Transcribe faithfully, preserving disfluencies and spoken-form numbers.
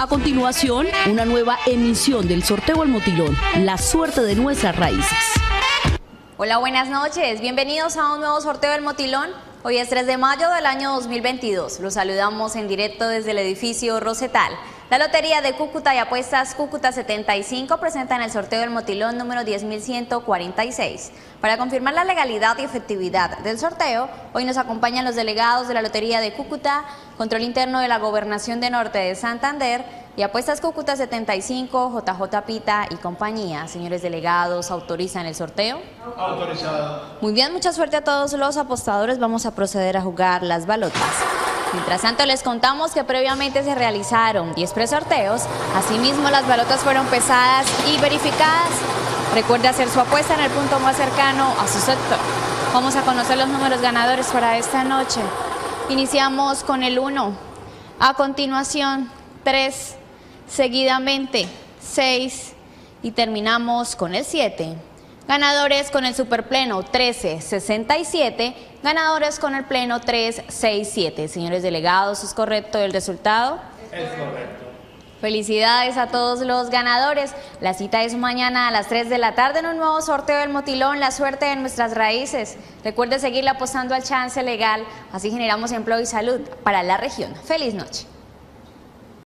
A continuación, una nueva emisión del sorteo El Motilón, la suerte de nuestras raíces. Hola, buenas noches. Bienvenidos a un nuevo sorteo del Motilón. Hoy es tres de mayo del año dos mil veintidós. Los saludamos en directo desde el edificio Rosetal. La Lotería de Cúcuta y Apuestas Cúcuta setenta y cinco presentan el sorteo del Motilón número diez mil ciento cuarenta y seis. Para confirmar la legalidad y efectividad del sorteo, hoy nos acompañan los delegados de la Lotería de Cúcuta, Control Interno de la Gobernación de Norte de Santander y Apuestas Cúcuta setenta y cinco, J J Pita y compañía. Señores delegados, ¿autorizan el sorteo? Autorizado. Muy bien, mucha suerte a todos los apostadores. Vamos a proceder a jugar las balotas. Mientras tanto, les contamos que previamente se realizaron diez presorteos. Asimismo, las balotas fueron pesadas y verificadas. Recuerde hacer su apuesta en el punto más cercano a su sector. Vamos a conocer los números ganadores para esta noche. Iniciamos con el uno. A continuación, tres. Seguidamente, seis. Y terminamos con el siete. Ganadores con el superpleno trece sesenta y siete, ganadores con el pleno tres sesenta y siete. Señores delegados, ¿es correcto el resultado? Es correcto. Felicidades a todos los ganadores. La cita es mañana a las tres de la tarde en un nuevo sorteo del Motilón, la suerte de nuestras raíces. Recuerde seguirle apostando al chance legal, así generamos empleo y salud para la región. Feliz noche.